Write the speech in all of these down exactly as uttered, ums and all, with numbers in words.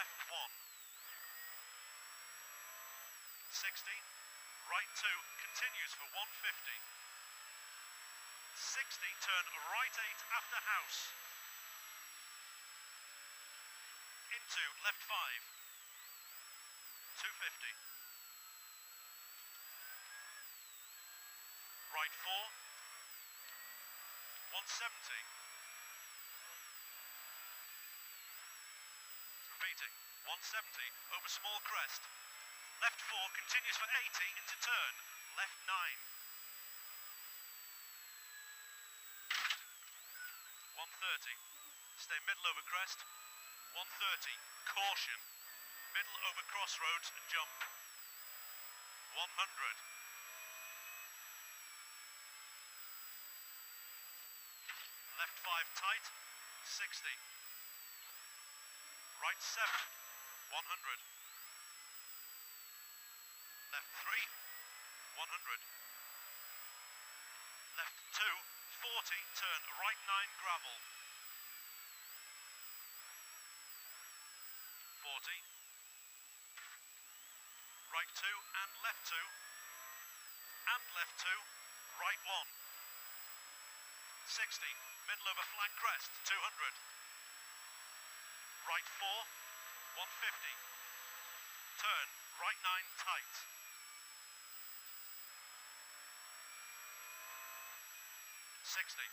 left one. sixty, right two, continues for one fifty. sixty, turn right eight after house. Into left five. two fifty. Right four. one seventy. Repeating. one seventy over small crest. Left four continues for eighty into turn. Left nine. one thirty. Stay middle over crest. one thirty. Caution. Middle over crossroads and jump. one hundred. Left five tight. sixty. Right seven. one hundred. Left three. one hundred. Left two. forty. Turn right nine gravel. forty. Right two and left two. And left two. Right one. sixty. Middle over flat crest. two hundred. Right four. one fifty. Turn right nine tight. sixty.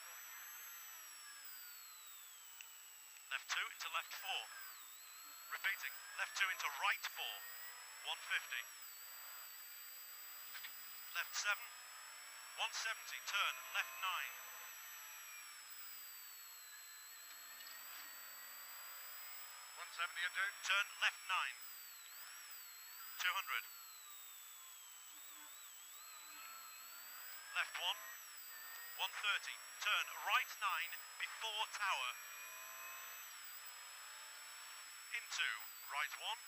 Left two into left four. Repeating. Left two into right four. one fifty. Left seven. one seventy. Turn left nine. one seventy you do. Turn left nine. two hundred. Left one. one thirty. Turn right nine before tower. Into right one.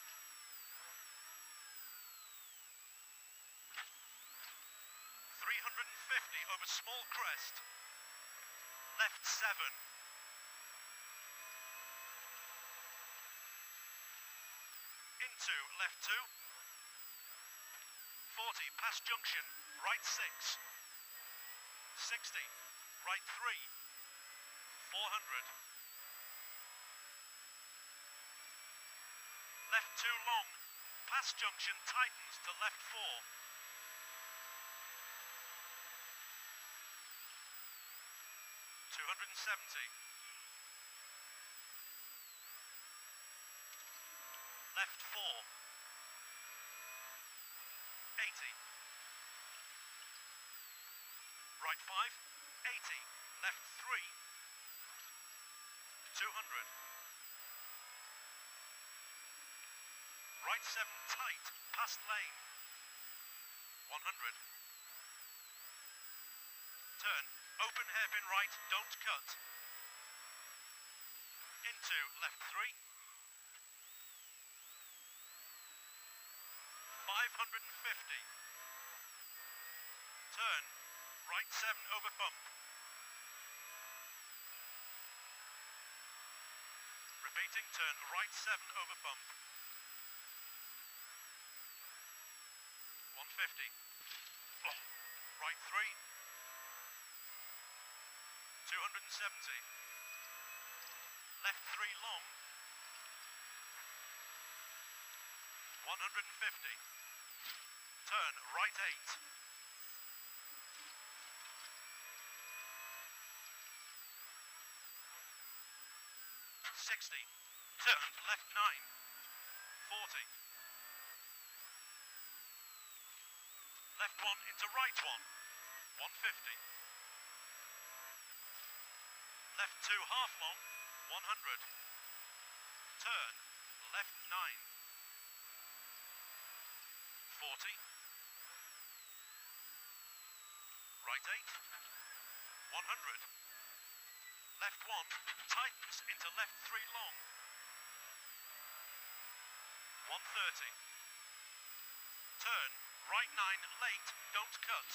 three hundred fifty over small crest. Left seven. Into left two. forty past junction. Right six. sixty. Right three. four hundred. Left two long. Past junction tightens to left four. two hundred seventy. Left four. eighty. Right five. eighty. Left three. two hundred. Right seven tight. Past lane. one hundred. Turn. Open hairpin right. Don't cut. Into left three. five hundred fifty. Turn. Right seven over bump. Repeating. Turn right seven over bump. one fifty. Oh. Right three. two hundred seventy. Left three long. one hundred fifty. Turn right eight. sixty. Turn left nine. forty. Left one into right one. one fifty. Left two half long. one hundred. Turn left nine. forty. Right eight. one hundred. Left one tightens into left three long. one thirty. Turn right nine late, don't cut.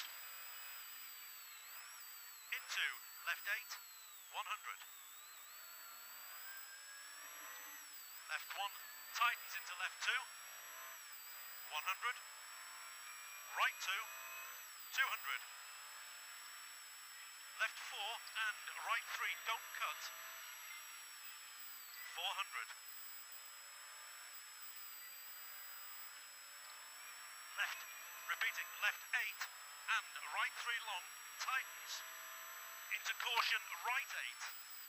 Into left eight. one hundred. Left one, tightens into left two. one hundred. Right two, two hundred. Left four and right three, don't cut. four hundred. Left, repeating, left eight and right three long, tightens. Into caution, right eight.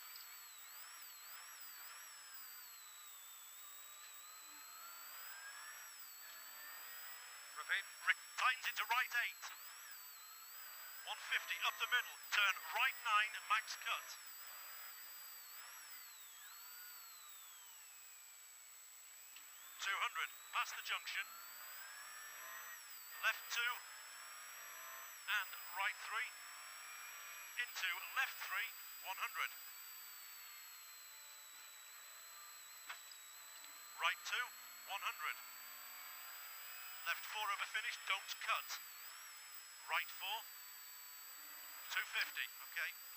Repeat. Re tightens into right eight. one fifty up the middle, turn right nine, max cut. two hundred, past the junction. Left two and right three. Into left three, one hundred. Right two, one hundred. Left four over finish, don't cut. Right four, two fifty, okay.